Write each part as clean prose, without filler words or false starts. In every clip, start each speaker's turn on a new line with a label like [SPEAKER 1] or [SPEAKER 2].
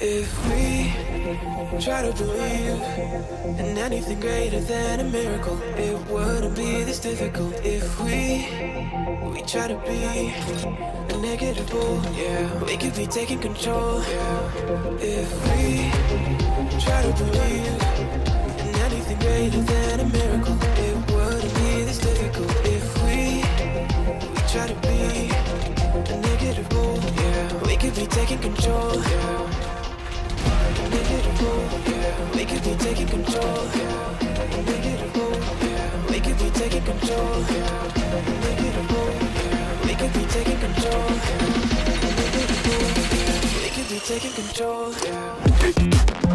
[SPEAKER 1] If we try to believe in anything greater than a miracle, it wouldn't be this difficult. If we try to be a negative bull, yeah, we could be taking control. Yeah. If we try to believe in anything greater than a miracle, it wouldn't be this difficult. If we try to be a negative bull, yeah, we could be taking control. Yeah. Yeah. We could be taking control. Yeah. Yeah. We could be taking control. Yeah. Yeah. We could be taking control. Yeah. We could be taking control. Yeah.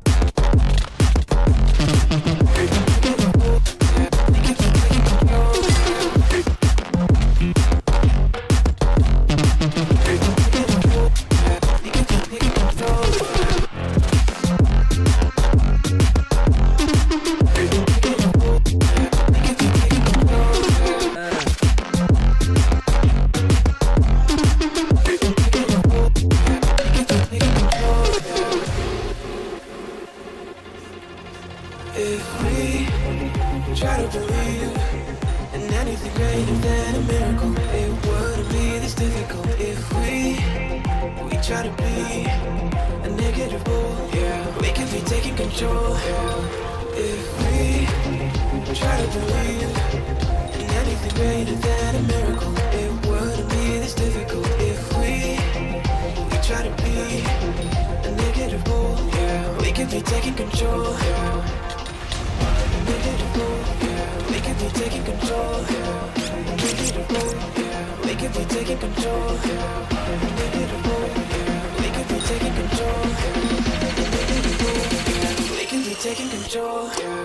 [SPEAKER 1] If we try to believe in anything greater than a miracle, it wouldn't be this difficult. If we try to be a negative bull, yeah, we could be taking control. Yeah. If we try to believe in anything greater than a miracle, it wouldn't be this difficult. If we try to be a negative bull, yeah, we could be taking control. Yeah. We could be taking control. We could be taking control. We could be taking control. We could be taking control.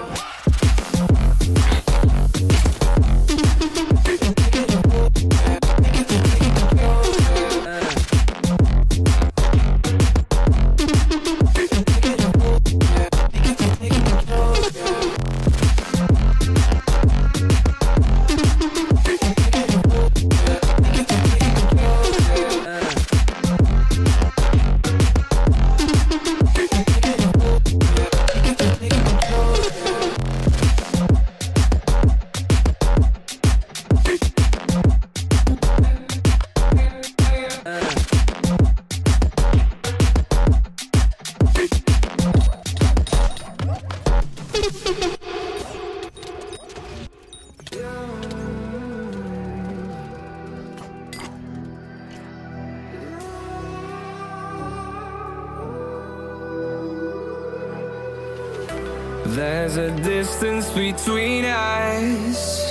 [SPEAKER 2] There's a distance between us.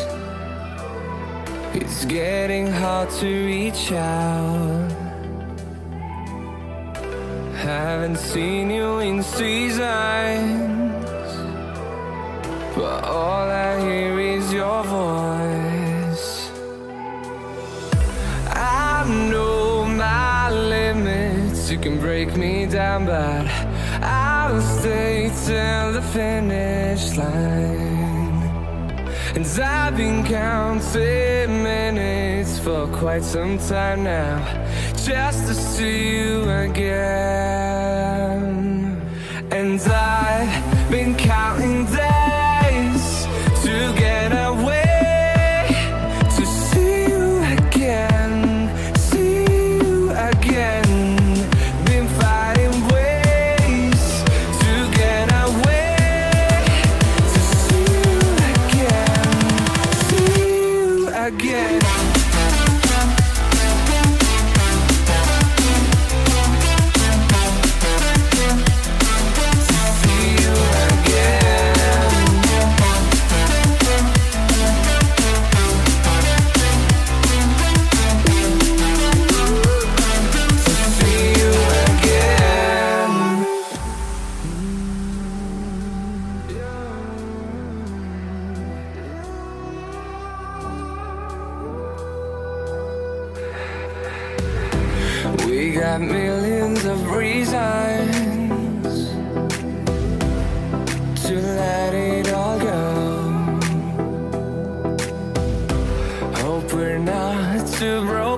[SPEAKER 2] It's getting hard to reach out. Haven't seen you in seasons, but all I hear is your voice. I know my limits, you can break me down, but I'll stay till the finish line. And I've been counting minutes for quite some time now, just to see you again. And I've been counting days to get away, to see you again, see you again. Been fighting ways to get away, to see you again, see you again. We got millions of reasons to let it all go. Hope we're not too broken.